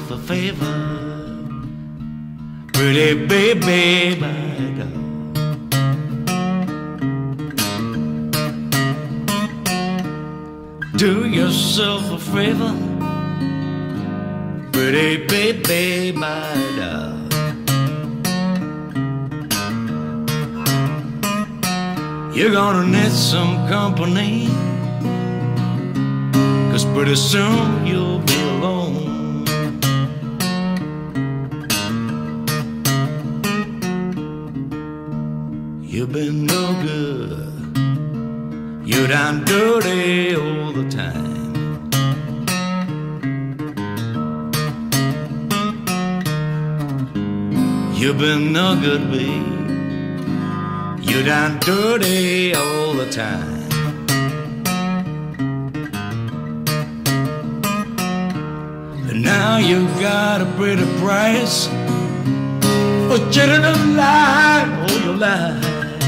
yourself a favor, pretty baby, my dog. Do yourself a favor, pretty baby, my dog. You're gonna need some company, 'cause pretty soon you'll be alone. You've been no good, you're down dirty all the time. You've been no good, babe, you're down dirty all the time. And now you got a pretty price for chilling alive all your life.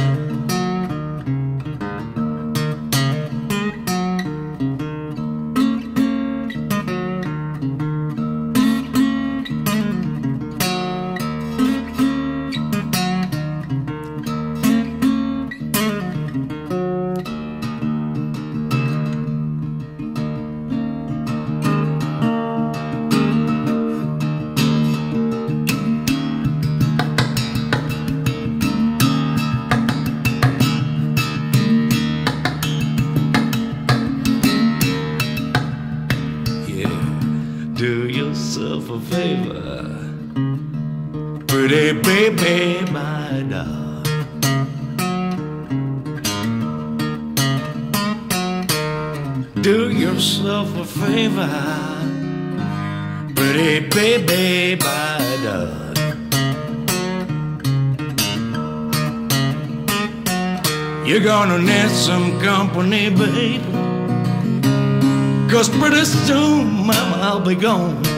Do yourself a favor, pretty baby, my dog. Do yourself a favor, pretty baby, my dog. You're gonna need some company, baby, 'cause pretty soon, mama, I'll be gone.